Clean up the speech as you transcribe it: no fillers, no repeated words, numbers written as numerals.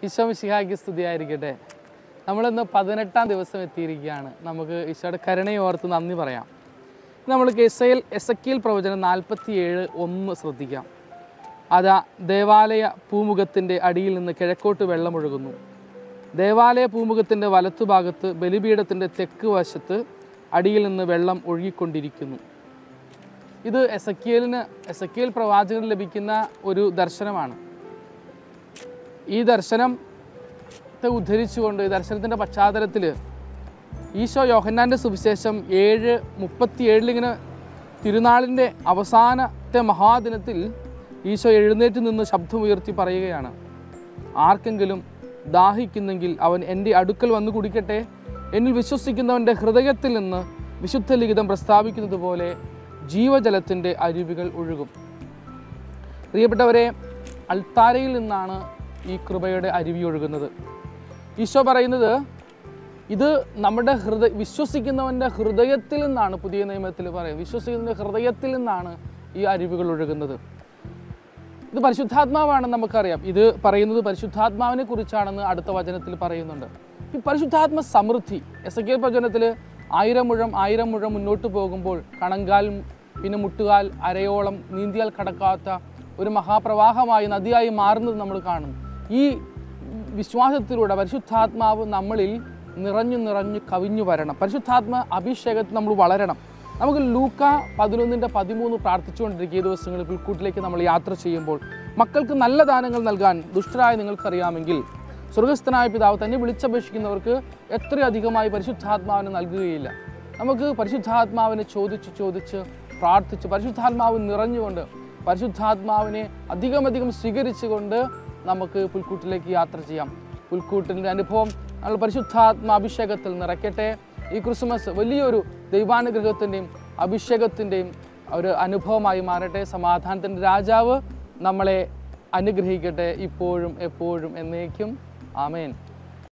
ഈശോ മിശിഹായ്ക്ക് സ്തുതിയായിരിക്കട്ടെ. നമ്മളിന്ന് 18-ാം ദിവസം എത്തിയിരിക്കുകയാണ്. നമുക്ക് ഈശോയുടെ കരുണയെ ഓർത്ത് നന്ദി പറയാം. നമ്മൾക്ക് എസെക്കിയേൽ പ്രവചനം 47:1 ശ്രദ്ധിക്കാം. അതാ ദേവാലയ പൂമുഖത്തിൻ്റെ അടിയിൽ നിന്ന് കിഴക്കോട്ട് വെള്ളമൊഴുകുന്നു. ദേവാലയ പൂമുഖത്തിൻ്റെ വലത്തുഭാഗത്ത് ബലിപീഠത്തിൻ്റെ തെക്ക് വശത്ത് അടിയിൽ നിന്ന് വെള്ളം ഒഴുകിക്കൊണ്ടിരിക്കുന്നു. ഇത് എസെക്കിയേൽ പ്രവാചകന് ലഭിക്കുന്ന ഒരു ദർശനമാണ്. ഈ ദർശനത്തെ ഉദ്ധരിച്ചുകൊണ്ട് ഈ ദർശനത്തിൻ്റെ പശ്ചാത്തലത്തിൽ ഈശോ യോഹന്നാൻ്റെ സുവിശേഷം 7:37 ഇങ്ങനെ തിരുനാളിൻ്റെ അവസാനത്തെ മഹാദിനത്തിൽ ഈശോ എഴുന്നേറ്റ് നിന്ന് ശബ്ദമുയർത്തി പറയുകയാണ്, ആർക്കെങ്കിലും ദാഹിക്കുന്നെങ്കിൽ അവൻ എൻ്റെ അടുക്കൽ വന്ന് കുടിക്കട്ടെ. എന്നിൽ വിശ്വസിക്കുന്നവൻ്റെ ഹൃദയത്തിൽ നിന്ന് വിശുദ്ധ ലിഖിതം പ്രസ്താവിക്കുന്നത് പോലെ ജീവജലത്തിൻ്റെ അരുവികൾ ഒഴുകും. പ്രിയപ്പെട്ടവരെ, അൾത്താരയിൽ നിന്നാണ് ഈ കൃപയുടെ അരുവി ഒഴുകുന്നത്. ഈശോ പറയുന്നത് ഇത് നമ്മുടെ വിശ്വസിക്കുന്നവൻ്റെ ഹൃദയത്തിൽ നിന്നാണ്. പുതിയ നിയമത്തിൽ പറയും, വിശ്വസിക്കുന്നവൻ്റെ ഹൃദയത്തിൽ നിന്നാണ് ഈ അരുവികൾ ഒഴുകുന്നത്. ഇത് പരിശുദ്ധാത്മാവാണെന്ന് നമുക്കറിയാം. ഇത് പറയുന്നത് പരിശുദ്ധാത്മാവിനെ കുറിച്ചാണെന്ന് അടുത്ത വചനത്തിൽ പറയുന്നുണ്ട്. ഈ പരിശുദ്ധാത്മ സമൃദ്ധി എസെക്കിയേൽ പ്രവചനത്തിൽ 1000 മുഴം മുന്നോട്ട് പോകുമ്പോൾ കണങ്കാൽ പിന്നെ മുട്ടുകാൽ അരയോളം നീന്തിയാൽ കടക്കാത്ത ഒരു മഹാപ്രവാഹമായി നദിയായി മാറുന്നത് നമ്മൾ കാണും. ഈ വിശ്വാസത്തിലൂടെ പരിശുദ്ധാത്മാവ് നമ്മളിൽ നിറഞ്ഞു കവിഞ്ഞു വരണം. പരിശുദ്ധാത്മ അഭിഷേകത്തിൽ നമ്മൾ വളരണം. നമുക്ക് ലൂക്ക 11:13 പ്രാർത്ഥിച്ചുകൊണ്ടിരിക്കുക. ഈ ദിവസങ്ങളിൽ പുൽക്കൂട്ടിലേക്ക് നമ്മൾ യാത്ര ചെയ്യുമ്പോൾ മക്കൾക്ക് നല്ല ദാനങ്ങൾ നൽകാൻ ദുഷ്ടരായ നിങ്ങൾക്കറിയാമെങ്കിൽ സ്വർഗസ്ഥനായ പിതാവ് തന്നെ വിളിച്ചപേക്ഷിക്കുന്നവർക്ക് എത്രയധികമായി പരിശുദ്ധാത്മാവിനെ നൽകുകയില്ല. നമുക്ക് പരിശുദ്ധാത്മാവിനെ ചോദിച്ച് പ്രാർത്ഥിച്ച് പരിശുദ്ധാത്മാവ് നിറഞ്ഞുകൊണ്ട് പരിശുദ്ധാത്മാവിനെ അധികം സ്വീകരിച്ചുകൊണ്ട് നമുക്ക് പുൽക്കൂട്ടിലേക്ക് യാത്ര ചെയ്യാം. പുൽക്കൂട്ടിൻ്റെ അനുഭവം നമ്മൾ പരിശുദ്ധാത്മാഭിഷേകത്തിൽ നിറയ്ക്കട്ടെ. ഈ ക്രിസ്മസ് വലിയൊരു ദൈവാനുഗ്രഹത്തിൻ്റെയും അഭിഷേകത്തിൻ്റെയും ഒരു അനുഭവമായി മാറട്ടെ. സമാധാനത്തിൻ്റെ രാജാവ് നമ്മളെ അനുഗ്രഹിക്കട്ടെ, ഇപ്പോഴും എപ്പോഴും എന്നേക്കും. ആമേൻ.